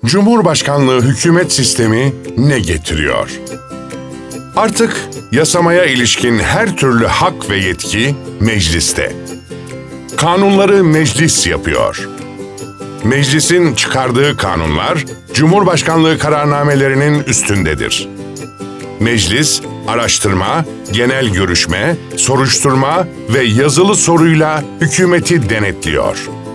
Cumhurbaşkanlığı hükümet sistemi ne getiriyor? Artık yasamaya ilişkin her türlü hak ve yetki mecliste. Kanunları meclis yapıyor. Meclisin çıkardığı kanunlar, Cumhurbaşkanlığı kararnamelerinin üstündedir. Meclis, araştırma, genel görüşme, soruşturma ve yazılı soruyla hükümeti denetliyor.